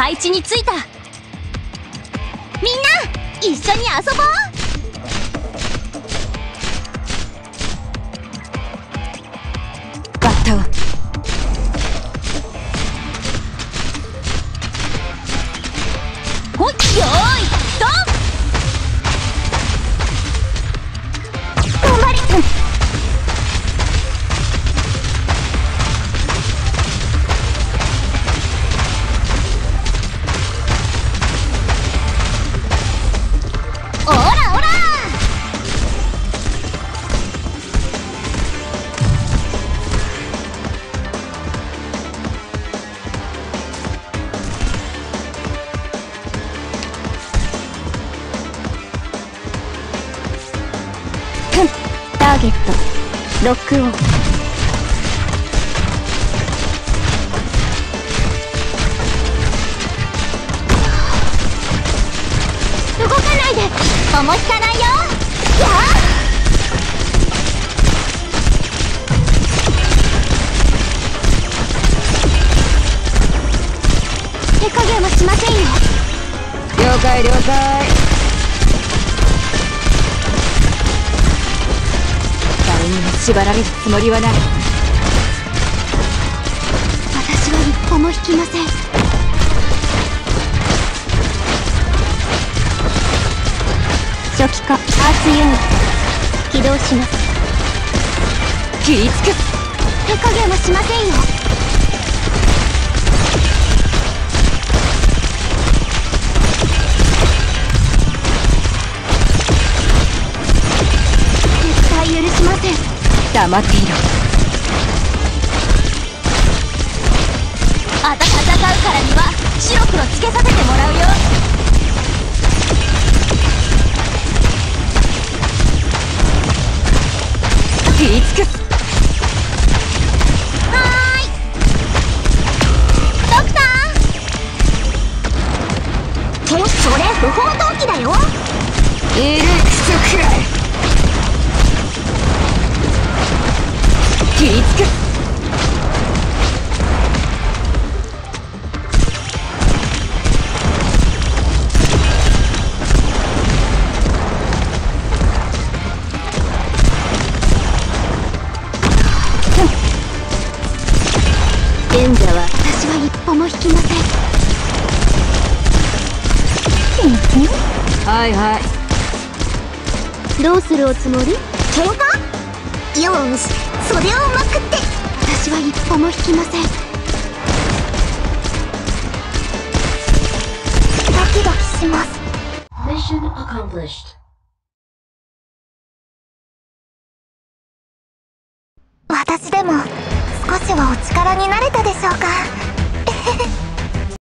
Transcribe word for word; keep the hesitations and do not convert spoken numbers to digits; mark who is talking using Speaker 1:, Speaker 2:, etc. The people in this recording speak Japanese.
Speaker 1: 配置についた。みんな一緒に遊ぼう。バッタをほい、よーいドン。頑張り、うん、オラオラ。ターゲットロックオン。動かないで、思いつかないよ。やあ、手加減はしませんよ。
Speaker 2: 了解了解。誰にも縛られるつもりはない。
Speaker 1: 私は一歩も引きません。初期化アーツユニット起動します。
Speaker 2: 切りつく。
Speaker 1: 手加減はしませんよ。絶対許しません。
Speaker 2: 黙っていろ。
Speaker 1: あた戦うからには白黒つけさせてもらうよ。
Speaker 2: 切りつく。
Speaker 1: はーい、ドクター。て、それ不法投棄だよ。
Speaker 2: いるクソくらい。切りつく。
Speaker 1: 賢者は私は一歩も引きません。
Speaker 2: はいはい。
Speaker 1: どうするおつもり？喧嘩？よーし、それをまくって。私は一歩も引きません。ドキドキします。
Speaker 3: Mission accomplished.
Speaker 1: 私でも少しはお力になれたでしょうか。